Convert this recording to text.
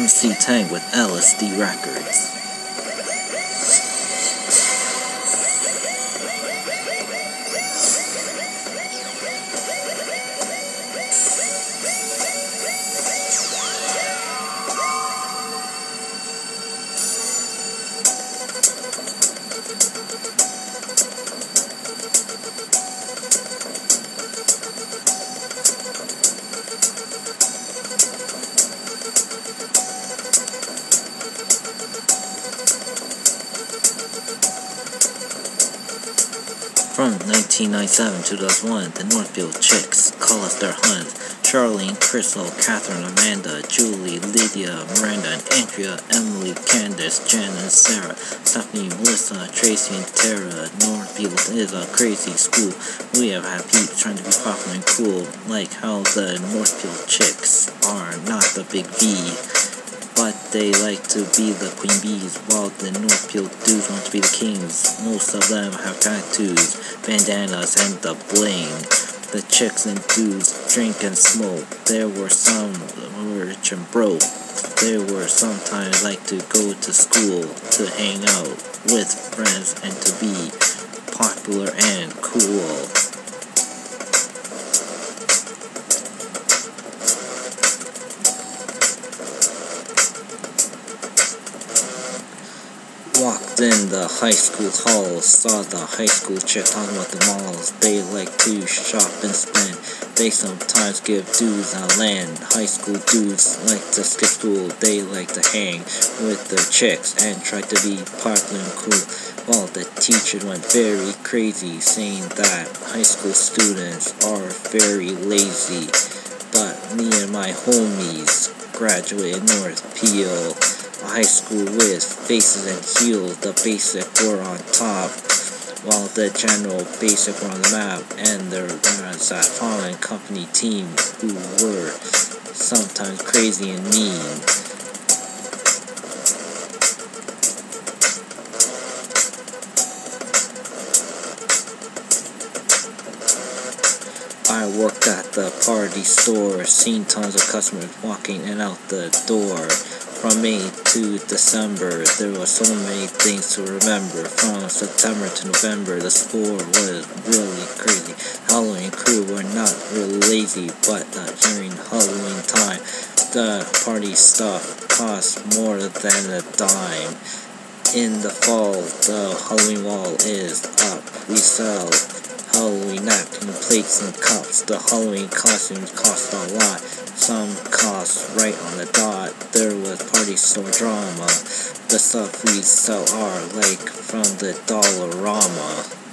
MC Tang with LSD Records. From 1997 to 2001, the Northfield Chicks, Call Us Their Hunt, Charlene, Crystal, Catherine, Amanda, Julie, Lydia, Miranda, and Andrea, Emily, Candace, Jen, and Sarah, Stephanie, Melissa, Tracy, and Tara. Northfield is a crazy school. We have had peeps trying to be popular and cool, like how the Northfield Chicks are not the big V, but they like to be the queen bees, while the Northfield dudes want to be the kings. Most of them have tattoos, bandanas, and the bling. The chicks and dudes drink and smoke. There were some rich and broke. There were sometimes like to go to school, to hang out with friends, and to be popular and cool. Walked in the high school halls, saw the high school chick talking about the malls. They like to shop and spend. They sometimes give dudes a land. High school dudes like to skip school. They like to hang with their chicks and try to be popular and cool. While the teacher went very crazy, saying that high school students are very lazy. But me and my homies graduated North Peel, a high school with faces and heels. The basic were on top, while the general basic were on the map, and there was that following company team who were sometimes crazy and mean. I worked at the party store, seen tons of customers walking in and out the door. From May to December, there were so many things to remember. From September to November, the store was really crazy. Halloween crew were not really lazy, but during Halloween time, the party stuff cost more than a dime. In the fall, the Halloween wall is up. We sell Halloween napkin plates and cups. The Halloween costumes cost a lot. Some cost right on the dot. There was party store drama. The stuff we sell are like from the Dollarama.